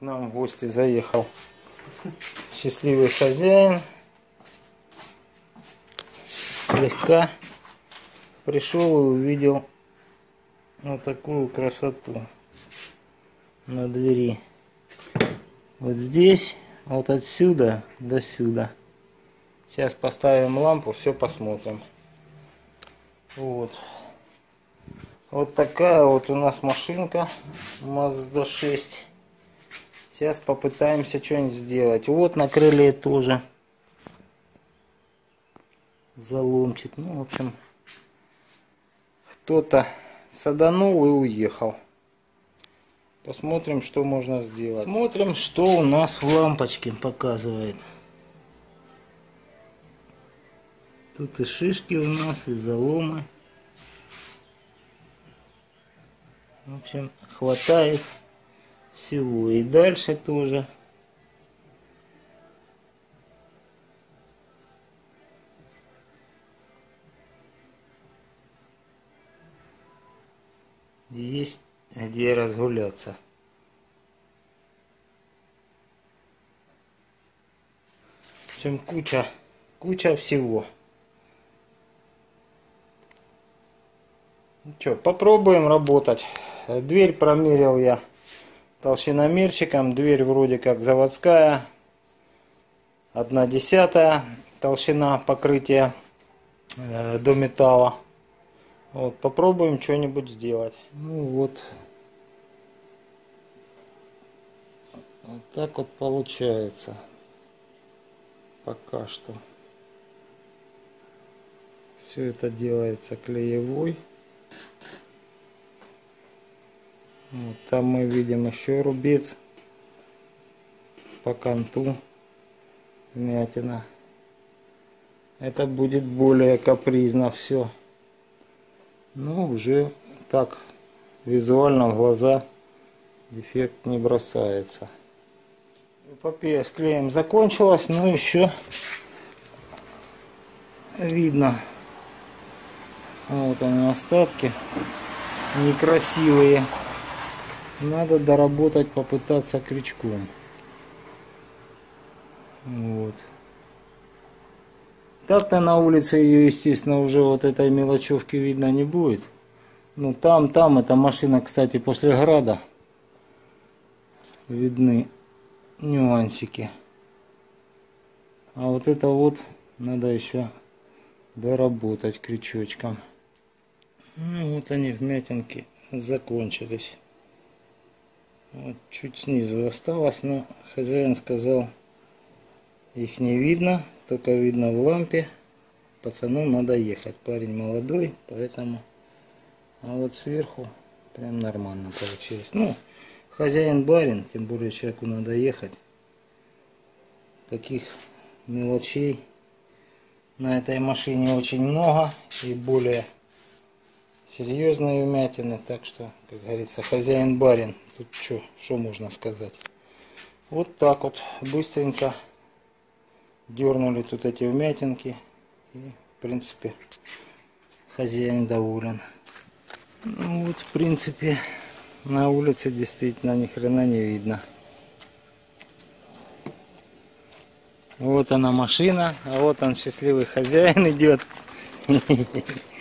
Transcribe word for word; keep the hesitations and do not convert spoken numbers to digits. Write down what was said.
нам в гости заехал счастливый хозяин. Слегка пришел и увидел вот такую красоту на двери. Вот здесь, вот отсюда до сюда. Сейчас поставим лампу, все посмотрим. Вот. Вот такая вот у нас машинка Мазда шесть. Сейчас попытаемся что-нибудь сделать. Вот на крыле тоже заломчик. Ну, в общем, кто-то саданул и уехал. Посмотрим, что можно сделать. Смотрим, что у нас в лампочке показывает. Тут и шишки у нас, и заломы. В общем, хватает всего. И дальше тоже. Есть где разгуляться. В общем, куча, куча всего. Ну что, попробуем работать. Дверь промерил я толщиномерчиком. Дверь вроде как заводская. Одна десятая толщина покрытия э, до металла. Вот, попробуем что-нибудь сделать. Ну вот. Вот так вот получается. Пока что. Все это делается клеевой. Вот, там мы видим еще рубец по канту, вмятина. Это будет более капризно все. Но уже так визуально в глаза дефект не бросается. Эпопея с клеем закончилась, но еще видно вот они остатки некрасивые. Надо доработать, попытаться крючком. Вот. Так-то на улице ее, естественно, уже вот этой мелочевки видно не будет. Ну там, там эта машина, кстати, после града видны нюансики. А вот это вот надо еще доработать крючочком. Ну вот они, вмятинки, закончились. Вот чуть снизу осталось, но хозяин сказал, их не видно, только видно в лампе. Пацану надо ехать, парень молодой, поэтому. А вот сверху прям нормально получилось. Ну, хозяин барин, тем более человеку надо ехать. Таких мелочей на этой машине очень много и более серьезные вмятины, так что, как говорится, хозяин барин. Тут что, что можно сказать? Вот так вот быстренько дернули тут эти вмятинки. И, в принципе, хозяин доволен. Ну вот, в принципе, на улице действительно ни хрена не видно. Вот она машина, а вот он, счастливый хозяин, идет.